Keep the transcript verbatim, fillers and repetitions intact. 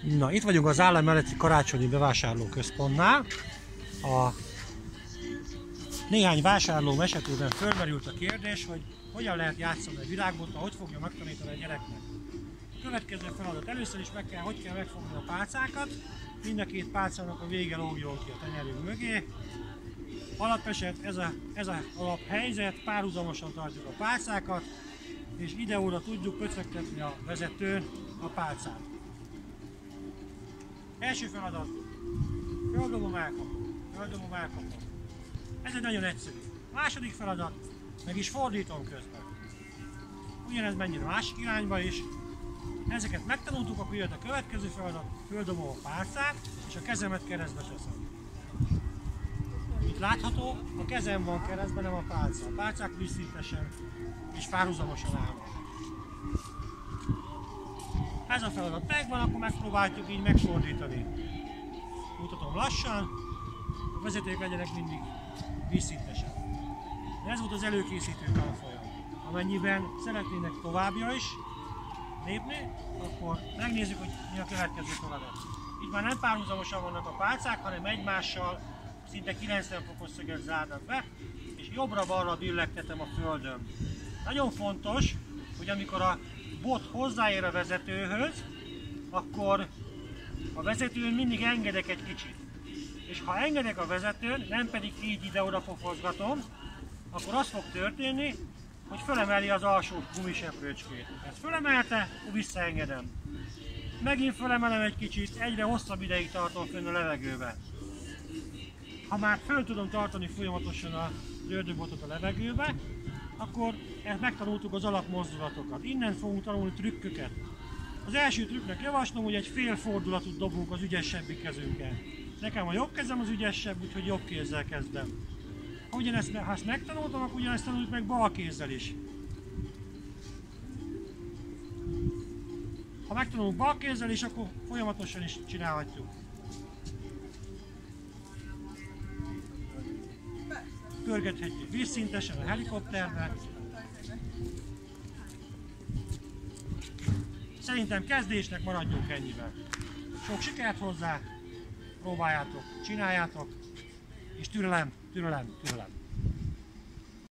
Na, itt vagyunk az állam melletti karácsonyi bevásárlóközpontnál. A néhány vásárló esetében fölmerült a kérdés, hogy hogyan lehet játszani a világbottal, hogy fogja megtanítani a gyereknek. A következő feladat: először is meg kell, hogy kell megfogni a pálcákat, mind a két pálcának a vége lógjon ki a tenyerünk mögé. Alapeset ez a, ez a alaphelyzet, párhuzamosan tartjuk a pálcákat, és ide-oda tudjuk pöcögtetni a vezetőn a pálcát. Első feladat: földobom, elkapom, földobom, elkapom. Ez egy nagyon egyszerű. Második feladat: meg is fordítom közben. Ugyanez menjen a másik irányba is. Ezeket megtanultuk, akkor jött a következő feladat: földobom a pálcát, és a kezemet keresztbe teszem. Itt látható, a kezem van keresztben, nem a pálca. A pálcák vízszintesen és párhuzamosan állnak. Ez a feladat megvan, akkor megpróbáljuk így megfordítani. Mutatom lassan, a vezetők legyenek mindig vízszintesen. Ez volt az előkészítő tanfolyam. Amennyiben szeretnének továbbja is lépni, akkor megnézzük, hogy mi a következő feladat. Itt már nem párhuzamosan vannak a pálcák, hanem egymással szinte kilencven fokos szöget zárnak be, és jobbra-balra billegtetem a földön. Nagyon fontos, hogy amikor a bot hozzáér a vezetőhöz, akkor a vezetőn mindig engedek egy kicsit. És ha engedek a vezetőn, nem pedig így ide-oda pofozgatom, akkor az fog történni, hogy fölemeli az alsó gumiseprőcskét. Ezt fölemelte, visszaengedem. Megint fölemelem egy kicsit, egyre hosszabb ideig tartom fönn a levegőbe. Ha már föl tudom tartani folyamatosan az ördögbotot a levegőbe, akkor ezt megtanultuk az alapmozdulatokat. Innen fogunk tanulni trükköket. Az első trükknek javaslom, hogy egy fél fordulatot dobunk az ügyesebbik kezünkkel. Nekem a jobb kezem az ügyesebb, úgyhogy jobb kézzel kezdem. Ha, ugyanezt, ha ezt megtanultam, akkor ugyanezt tanuljuk meg bal kézzel is. Ha megtanulunk bal kézzel is, akkor folyamatosan is csinálhatjuk. Pörgethetjük vízszintesen a helikopterbe. Szerintem kezdésnek maradjunk ennyivel. Sok sikert hozzá, próbáljátok, csináljátok, és türelem, türelem, türelem.